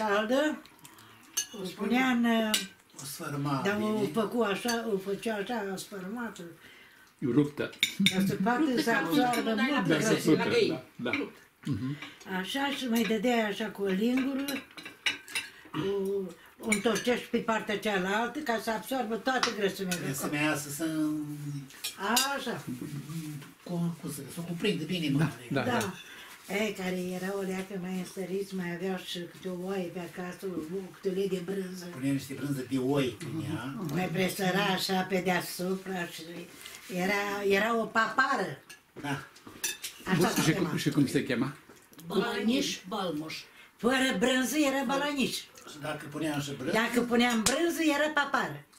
caldă, o punea în... O sfărma. Dar o făcu așa, o făcea așa, sfărmată. Ruptă. Ca să poată să absoarbă mult grăsimea. Da. Așa și mai dădea așa cu o lingură, o întorcești pe partea cealaltă ca să absorbă toată grăsimea. Grăsimea aia să se... Așa. Cum să se cuprinde bine mâncare. Da. Ei, care erau o leacă mai înstăriți, mai aveau și câte o oaie pe acasă, câte o lei de brânză. Punea niște brânză de oi în ea. Mai presăra așa pe deasupra și era o papară. Da. Așa se chema. Și cum se chema? Balaniș, balmoș. Fără brânză era balaniș. Și dacă puneam și brânză, Dacă puneam brânză, era papară.